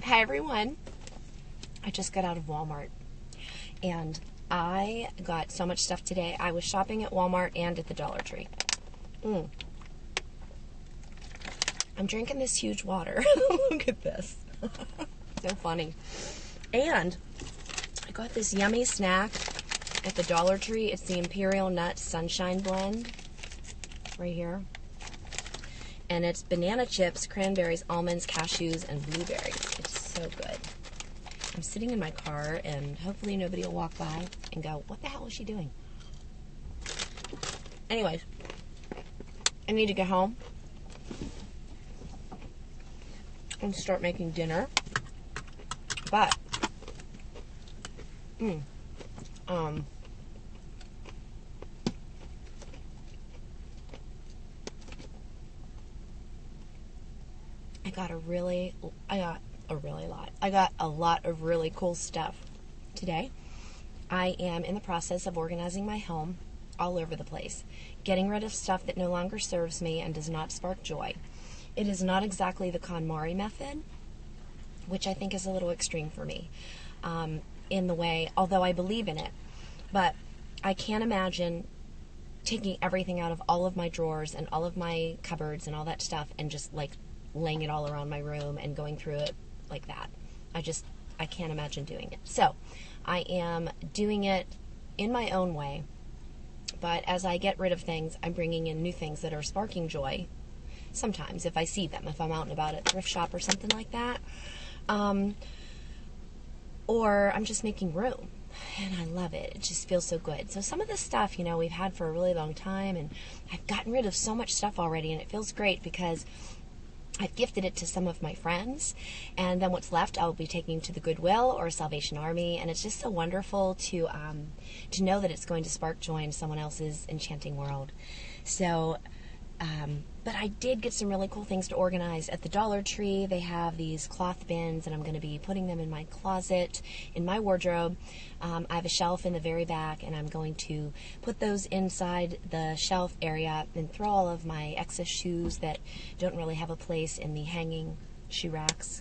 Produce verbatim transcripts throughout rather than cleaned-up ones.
Hi everyone. I just got out of Walmart and I got so much stuff today. I was shopping at Walmart and at the Dollar Tree. Mm. I'm drinking this huge water. Look at this. So funny. And I got this yummy snack at the Dollar Tree. It's the Imperial Nut Sunshine Blend right here. And it's banana chips, cranberries, almonds, cashews, and blueberries. It's so good. I'm sitting in my car, and hopefully nobody will walk by and go, what the hell is she doing? Anyways, I need to get home and start making dinner. But, mm, um, I got a really, I got a really lot. I got a lot of really cool stuff today. I am in the process of organizing my home all over the place, getting rid of stuff that no longer serves me and does not spark joy. It is not exactly the KonMari method, which I think is a little extreme for me, um, in the way, although I believe in it, but I can't imagine taking everything out of all of my drawers and all of my cupboards and all that stuff and just like laying it all around my room and going through it like that. I just, I can't imagine doing it. So I am doing it in my own way, but as I get rid of things, I'm bringing in new things that are sparking joy. Sometimes if I see them, if I'm out and about at thrift shop or something like that, um, or I'm just making room, and I love it. It just feels so good. So some of this stuff, you know, we've had for a really long time, and I've gotten rid of so much stuff already, and it feels great because I've gifted it to some of my friends, and then what's left I'll be taking to the Goodwill or Salvation Army, and it's just so wonderful to um, to know that it's going to spark joy in someone else's enchanting world. So, um, but I did get some really cool things to organize at the Dollar Tree. They have these cloth bins, and I'm going to be putting them in my closet, in my wardrobe. Um, I have a shelf in the very back, and I'm going to put those inside the shelf area and throw all of my excess shoes that don't really have a place in the hanging shoe racks.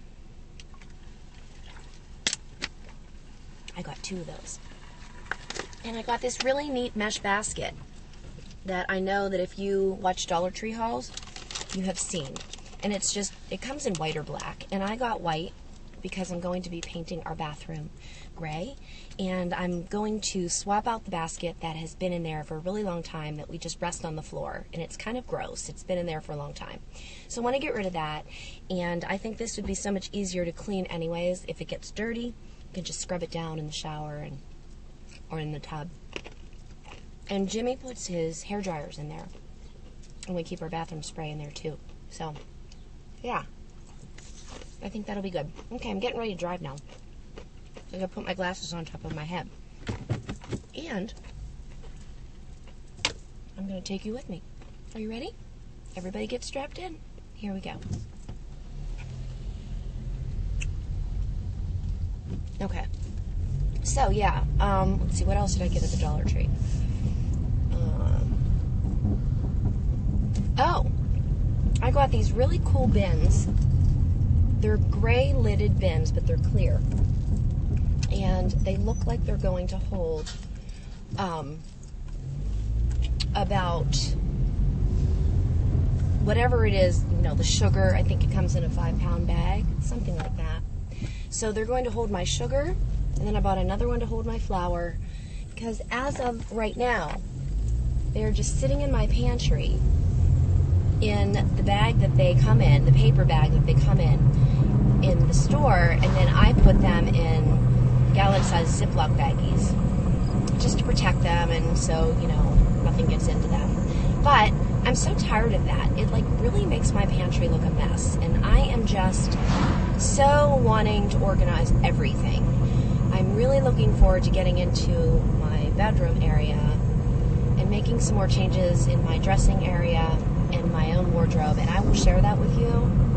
I got two of those. And I got this really neat mesh basket that I know that if you watch Dollar Tree hauls, you have seen. And it's just, it comes in white or black. And I got white because I'm going to be painting our bathroom gray. And I'm going to swap out the basket that has been in there for a really long time that we just rest on the floor. And it's kind of gross. It's been in there for a long time. So I want to get rid of that. And I think this would be so much easier to clean anyways. If it gets dirty, you can just scrub it down in the shower and or in the tub. And Jimmy puts his hair dryers in there. And we keep our bathroom spray in there too. So, yeah. I think that'll be good. Okay, I'm getting ready to drive now. I'm going to put my glasses on top of my head. And I'm going to take you with me. Are you ready? Everybody get strapped in. Here we go. Okay. So, yeah. Um, let's see, what else did I get at the Dollar Tree? Oh, I got these really cool bins. They're gray lidded bins, but they're clear. And they look like they're going to hold um, about whatever it is, you know, the sugar. I think it comes in a five pound bag, something like that. So they're going to hold my sugar, and then I bought another one to hold my flour, because as of right now, they're just sitting in my pantry in the bag that they come in, the paper bag that they come in, in the store, and then I put them in gallon-sized Ziploc baggies, just to protect them, and so, you know, nothing gets into them. But I'm so tired of that. It, like, really makes my pantry look a mess, and I am just so wanting to organize everything. I'm really looking forward to getting into my bedroom area and making some more changes in my dressing area and my own wardrobe, and I will share that with you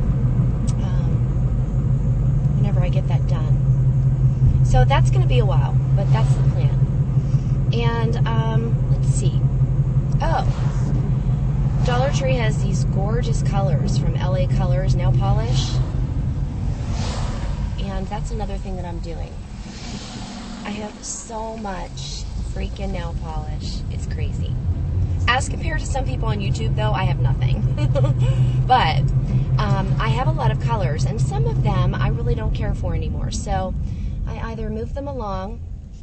um, whenever I get that done. So that's going to be a while, but that's the plan. And um, let's see. Oh, Dollar Tree has these gorgeous colors from L A Colors nail polish. And that's another thing that I'm doing. I have so much freaking nail polish. It's crazy. As compared to some people on YouTube, though, I have nothing. But um, I have a lot of colors, and some of them I really don't care for anymore. So I either move them along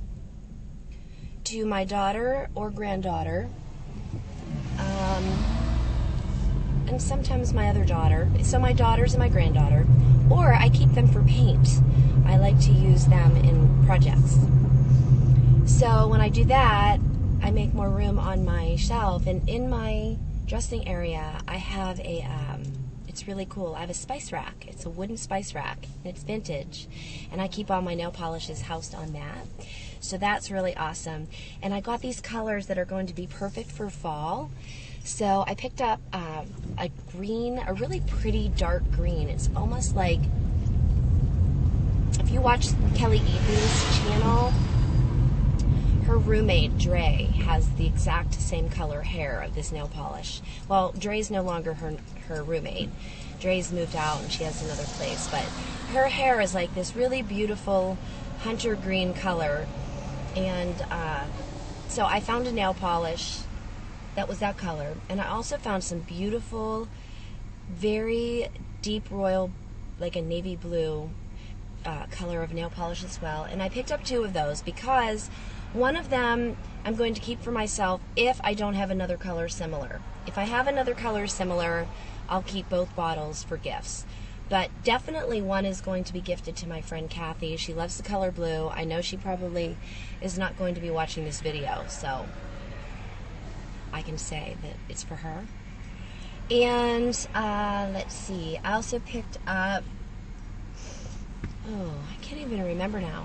to my daughter or granddaughter, um, and sometimes my other daughter. So my daughters and my granddaughter, or I keep them for paint. I like to use them in projects. So when I do that, I make more room on my shelf, and in my dressing area, I have a, um, it's really cool, I have a spice rack. It's a wooden spice rack, and it's vintage, and I keep all my nail polishes housed on that. So that's really awesome. And I got these colors that are going to be perfect for fall. So I picked up um, a green, a really pretty dark green. It's almost like, if you watch Kelly Eaton's channel, her roommate, Dre, has the exact same color hair of this nail polish. Well, Dre's no longer her, her roommate. Dre's moved out and she has another place, but her hair is like this really beautiful hunter green color. And uh, so I found a nail polish that was that color, and I also found some beautiful, very deep royal, like a navy blue uh, color of nail polish as well. And I picked up two of those because one of them I'm going to keep for myself if I don't have another color similar. If I have another color similar, I'll keep both bottles for gifts. But definitely one is going to be gifted to my friend Kathy. She loves the color blue. I know she probably is not going to be watching this video, so I can say that it's for her. And uh, let's see, I also picked up, oh, I can't even remember now.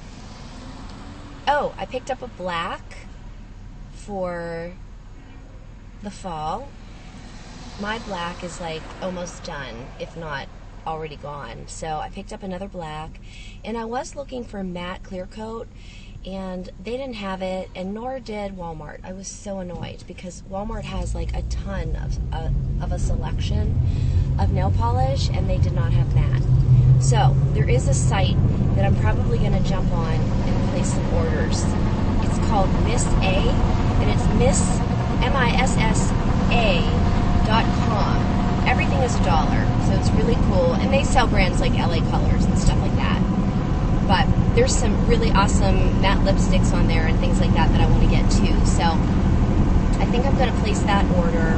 Oh, I picked up a black for the fall. My black is like almost done, if not already gone. So I picked up another black, and I was looking for matte clear coat, and they didn't have it, and nor did Walmart. I was so annoyed because Walmart has like a ton of, uh, of a selection of nail polish, and they did not have matte. So there is a site that I'm probably going to jump on and place some orders. It's called Miss A, and it's Miss M I S S A dot com. Everything is a dollar, so it's really cool, and they sell brands like L A Colors and stuff like that. But there's some really awesome matte lipsticks on there and things like that that I want to get too. So I think I'm going to place that order.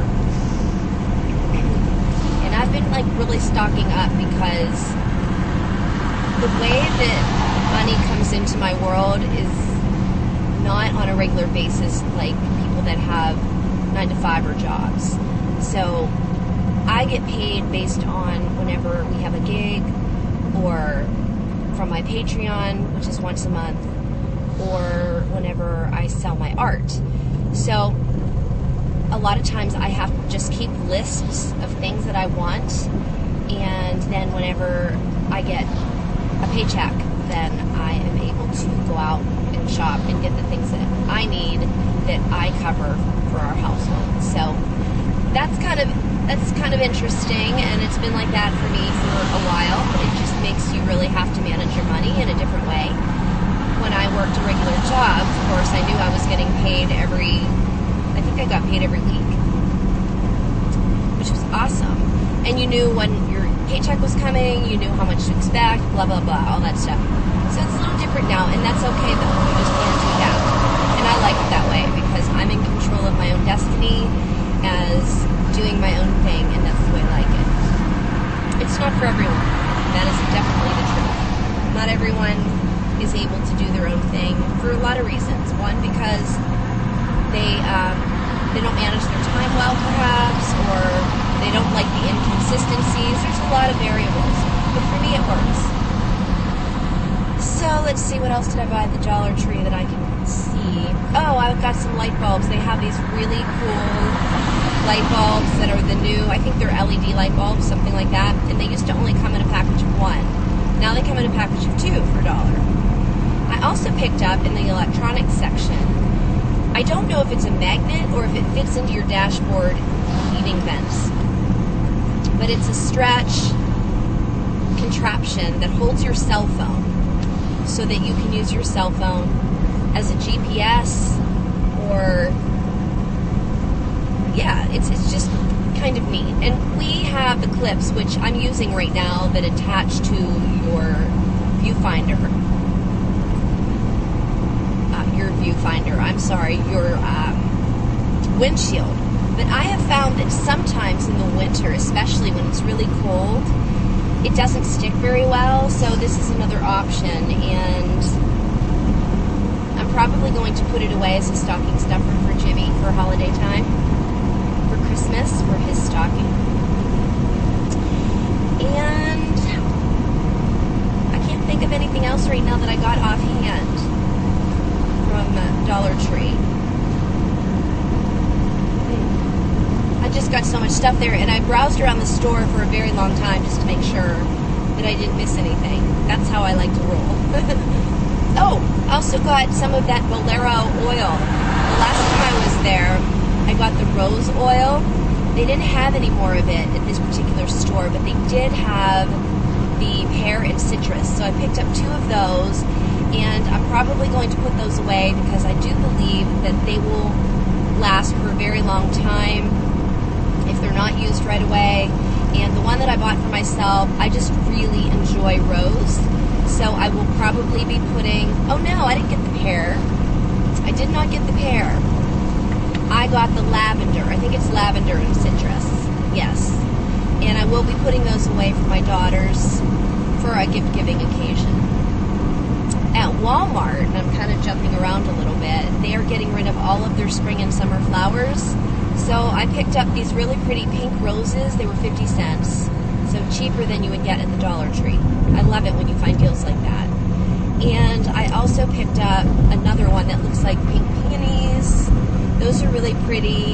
And I've been like really stocking up because the way that money comes into my world is not on a regular basis like people that have nine to five or jobs. So I get paid based on whenever we have a gig, or from my Patreon, which is once a month, or whenever I sell my art. So a lot of times I have to just keep lists of things that I want, and then whenever I get a paycheck, then I am able to go out and shop and get the things that I need that I cover for our household. So that's kind of that's kind of interesting, and it's been like that for me for a while. It just makes you really have to manage your money in a different way. When I worked a regular job, of course, I knew I was getting paid every, I think I got paid every week, which was awesome. And you knew when your paycheck was coming, you knew how much to expect, blah, blah, blah, all that stuff. So it's a little different now, and that's okay though. You just learn to adapt. And I like it that way because I'm in control of my own destiny as doing my own thing, and that's the way I like it. It's not for everyone. That is definitely the truth. Not everyone is able to do their own thing for a lot of reasons. One, because they um, they don't manage their time well, perhaps, or they don't like the inconsistencies. There's a lot of variables, but for me it works. So let's see, what else did I buy at the Dollar Tree that I can see? Oh, I've got some light bulbs. They have these really cool light bulbs that are the new, I think they're L E D light bulbs, something like that, and they used to only come in a package of one. Now they come in a package of two for a dollar. I also picked up in the electronics section, I don't know if it's a magnet or if it fits into your dashboard heating vents, but it's a stretch contraption that holds your cell phone so that you can use your cell phone as a G P S, or yeah, it's, it's just kind of neat. And we have the clips, which I'm using right now, that attach to your viewfinder. Uh, your viewfinder, I'm sorry, your um, windshield. But I have found that sometimes in the winter, especially when it's really cold, it doesn't stick very well, so this is another option, and I'm probably going to put it away as a stocking stuffer for Jimmy for holiday time, for Christmas, for his stocking. And I can't think of anything else right now that I got offhand from uh, Dollar Tree. I just got so much stuff there, and I browsed around the store for a very long time just to make sure that I didn't miss anything. That's how I like to roll. Oh, I also got some of that Bolero oil. The last time I was there, I got the rose oil. They didn't have any more of it at this particular store, but they did have the pear and citrus. So I picked up two of those, and I'm probably going to put those away because I do believe that they will last for a very long time if they're not used right away. And the one that I bought for myself, I just really enjoy rose, so I will probably be putting, oh no, I didn't get the pear. I did not get the pear. I got the lavender. I think it's lavender and citrus. Yes. And I will be putting those away for my daughters for a gift-giving occasion. At Walmart, and I'm kind of jumping around a little bit, they are getting rid of all of their spring and summer flowers. So I picked up these really pretty pink roses. They were fifty cents, so cheaper than you would get at the Dollar Tree. I love it when you find deals like that. And I also picked up another one that looks like pink peonies. Those are really pretty.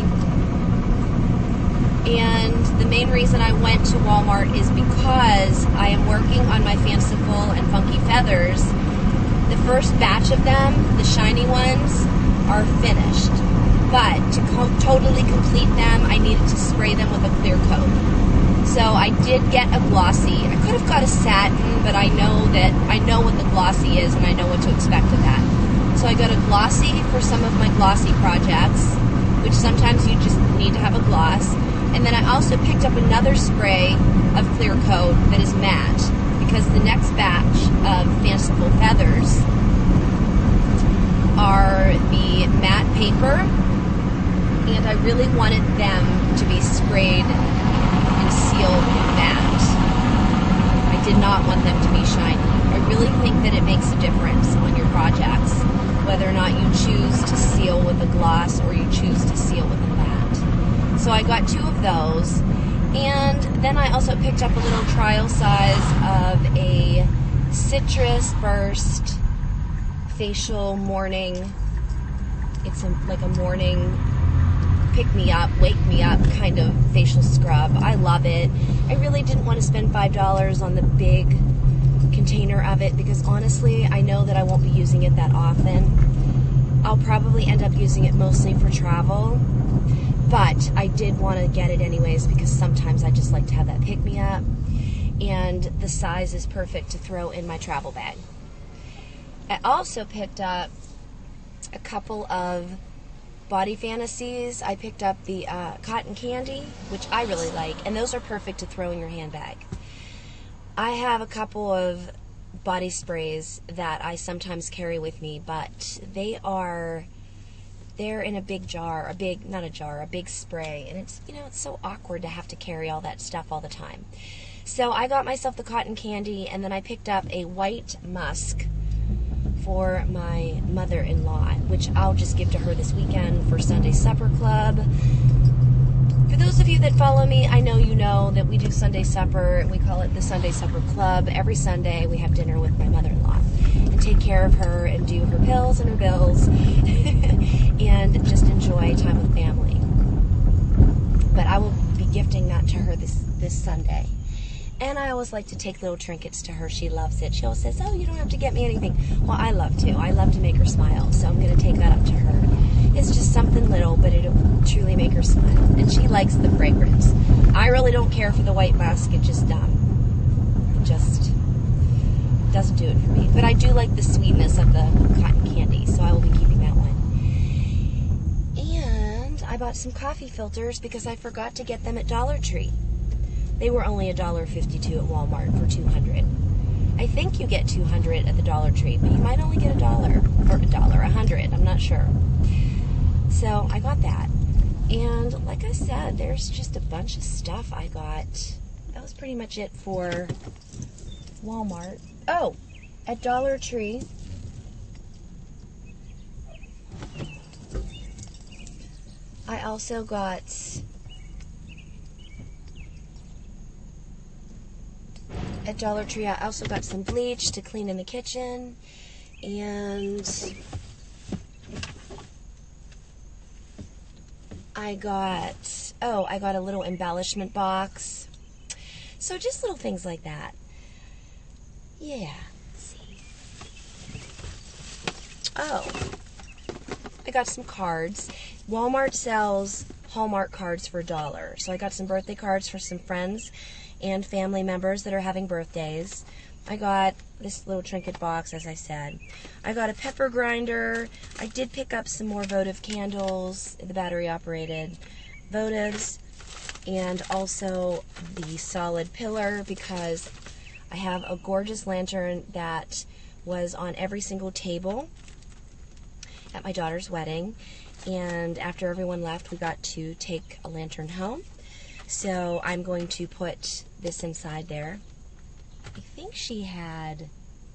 And the main reason I went to Walmart is because I am working on my fanciful and funky feathers. The first batch of them, the shiny ones, are finished. But to co totally complete them, I needed to spray them with a clear coat. So I did get a glossy. I could have got a satin, but I know that I know what the glossy is, and I know what to expect of that. So I got a glossy for some of my glossy projects, which sometimes you just need to have a gloss. And then I also picked up another spray of clear coat that is matte, because the next batch of fanciful feathers are the matte paper, and I really wanted them to be sprayed and sealed matte. I did not want them to be shiny. I really think that it makes a difference on your projects, whether or not you choose to seal with a gloss or you choose to seal with a matte. So I got two of those, and then I also picked up a little trial size of a Citrus Burst facial morning. It's a, like a morning pick me up, wake me up kind of facial scrub. I love it. I really didn't want to spend five dollars on the big container of it because honestly, I know that I won't be using it that often. I'll probably end up using it mostly for travel, but I did want to get it anyways because sometimes I just like to have that pick me up, and the size is perfect to throw in my travel bag. I also picked up a couple of Body Fantasies. I picked up the uh, cotton candy, which I really like, and those are perfect to throw in your handbag. I have a couple of body sprays that I sometimes carry with me, but they are, they're in a big jar, a big, not a jar, a big spray, and it's, you know, it's so awkward to have to carry all that stuff all the time. So I got myself the cotton candy, and then I picked up a white musk for my mother-in-law, which I'll just give to her this weekend for Sunday Supper Club. For those of you that follow me, I know you know that we do Sunday Supper. We call it the Sunday Supper Club. Every Sunday we have dinner with my mother-in-law and take care of her and do her pills and her bills and just enjoy time with family. But I will be gifting that to her this, this Sunday. And I always like to take little trinkets to her. She loves it. She always says, oh, you don't have to get me anything. Well, I love to. I love to make her smile, so I'm going to take that up to her. It's just something little, but it'll truly make her smile. And she likes the fragrance. I really don't care for the white musk. It's just dumb. It just, doesn't do it for me. But I do like the sweetness of the cotton candy, so I will be keeping that one. And I bought some coffee filters because I forgot to get them at Dollar Tree. They were only a dollar fifty-two at Walmart for two hundred. I think you get two hundred at the Dollar Tree, but you might only get a dollar, or a dollar, a hundred, I'm not sure. So I got that. And like I said, there's just a bunch of stuff I got. That was pretty much it for Walmart. Oh, at Dollar Tree, I also got at Dollar Tree, I also got some bleach to clean in the kitchen, and I got, oh, I got a little embellishment box. So just little things like that. Yeah. Let's see. Oh, I got some cards. Walmart sells Hallmark cards for a dollar. So I got some birthday cards for some friends and family members that are having birthdays. I got this little trinket box, as I said. I got a pepper grinder. I did pick up some more votive candles, the battery operated votives, and also the solid pillar, because I have a gorgeous lantern that was on every single table at my daughter's wedding, and after everyone left, we got to take a lantern home. So I'm going to put this inside there. I think she had,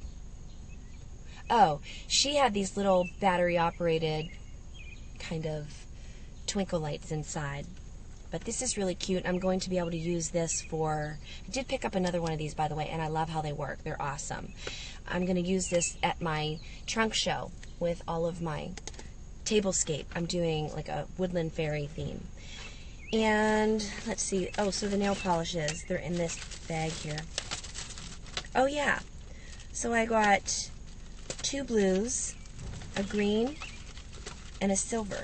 oh, she had these little battery operated kind of twinkle lights inside. But this is really cute. I'm going to be able to use this for, I did pick up another one of these, by the way, and I love how they work. They're awesome. I'm going to use this at my trunk show with all of my tablescape. I'm doing like a woodland fairy theme. And let's see, oh, so the nail polishes, they're in this bag here. Oh yeah, so I got two blues, a green, and a silver.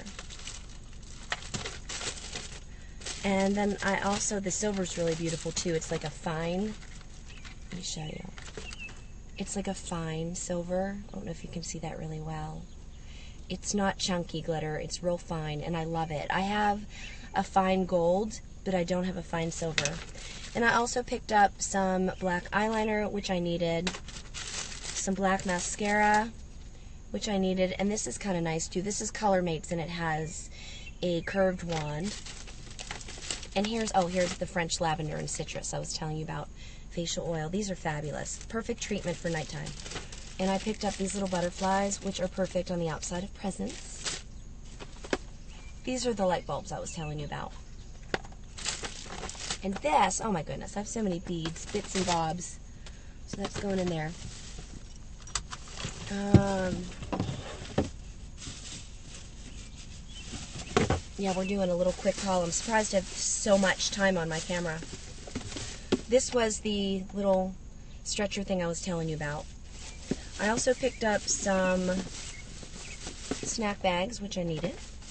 And then I also, the silver's really beautiful too. It's like a fine, let me show you. It's like a fine silver. I don't know if you can see that really well. It's not chunky glitter, it's real fine, and I love it. I have a fine gold, but I don't have a fine silver. And I also picked up some black eyeliner, which I needed, some black mascara, which I needed, and this is kind of nice too. This is Color Mates, and it has a curved wand. And here's, oh, here's the French lavender and citrus I was telling you about, facial oil. These are fabulous. Perfect treatment for nighttime. And I picked up these little butterflies, which are perfect on the outside of presents. These are the light bulbs I was telling you about. And this, oh my goodness, I have so many beads, bits and bobs. So that's going in there. Um, yeah, we're doing a little quick haul. I'm surprised I have so much time on my camera. This was the little stretcher thing I was telling you about. I also picked up some snack bags, which I needed.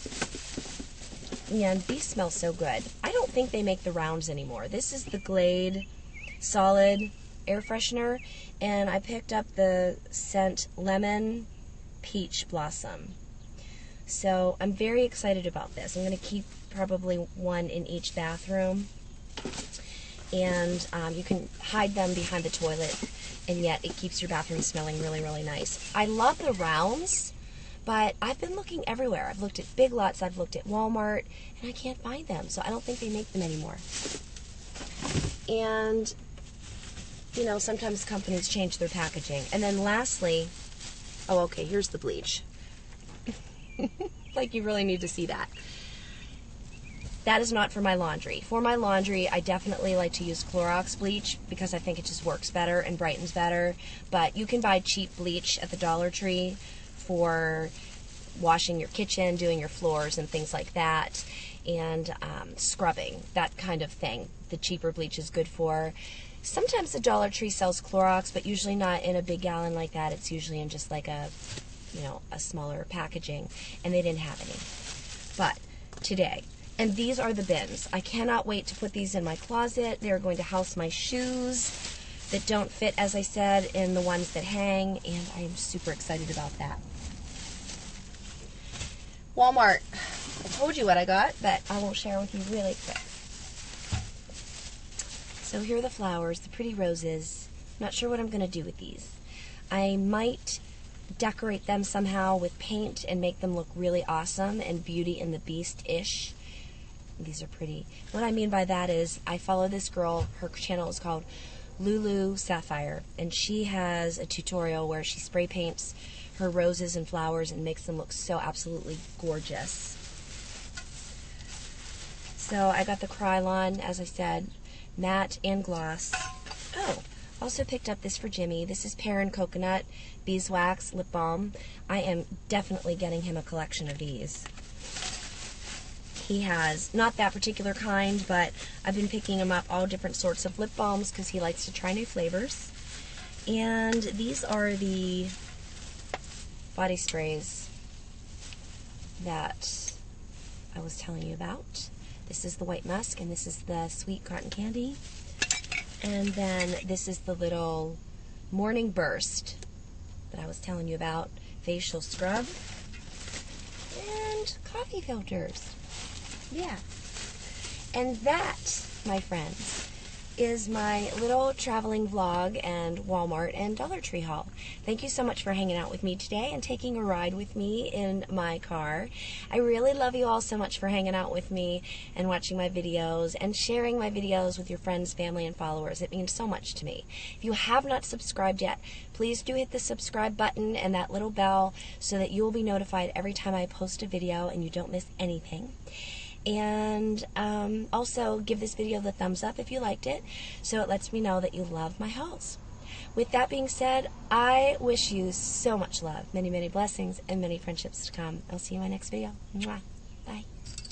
And these smell so good. I don't think they make the rounds anymore. This is the Glade Solid Air Freshener, and I picked up the scent Lemon Peach Blossom. So I'm very excited about this. I'm going to keep probably one in each bathroom. And um, you can hide them behind the toilet, and yet it keeps your bathroom smelling really, really nice. I love the rounds, but I've been looking everywhere. I've looked at Big Lots, I've looked at Walmart, and I can't find them, so I don't think they make them anymore. And, you know, sometimes companies change their packaging. And then lastly, oh, okay, here's the bleach. Like, you really need to see that. That is not for my laundry. For my laundry, I definitely like to use Clorox bleach because I think it just works better and brightens better. But you can buy cheap bleach at the Dollar Tree for washing your kitchen, doing your floors, and things like that, and um, scrubbing, that kind of thing. The cheaper bleach is good for. Sometimes the Dollar Tree sells Clorox, but usually not in a big gallon like that. It's usually in just like a, you know, a smaller packaging, and they didn't have any. But today, and these are the bins. I cannot wait to put these in my closet. They're going to house my shoes. that don't fit, as I said, in the ones that hang, and I am super excited about that. Walmart. I told you what I got, but I will share with you really quick. So here are the flowers, the pretty roses. Not sure what I'm going to do with these. I might decorate them somehow with paint and make them look really awesome and Beauty and the Beast-ish. These are pretty. What I mean by that is I follow this girl. Her channel is called Lulu Sapphire, and she has a tutorial where she spray paints her roses and flowers and makes them look so absolutely gorgeous. So I got the Krylon, as I said, matte and gloss. Oh, also picked up this for Jimmy. This is Pear and Coconut Beeswax Lip Balm. I am definitely getting him a collection of these. He has not that particular kind, but I've been picking him up all different sorts of lip balms because he likes to try new flavors. And these are the body sprays that I was telling you about. This is the White Musk, and this is the Sweet Cotton Candy. And then this is the little Morning Burst that I was telling you about. Facial scrub. And coffee filters. Yeah. And that, my friends, is my little traveling vlog and Walmart and Dollar Tree haul. Thank you so much for hanging out with me today and taking a ride with me in my car. I really love you all so much for hanging out with me and watching my videos and sharing my videos with your friends, family, and followers. It means so much to me. If you have not subscribed yet, please do hit the subscribe button and that little bell so that you will be notified every time I post a video and you don't miss anything. And um, also give this video the thumbs up if you liked it, so it lets me know that you love my hauls. With that being said, I wish you so much love, many, many blessings, and many friendships to come. I'll see you in my next video. Mwah. Bye.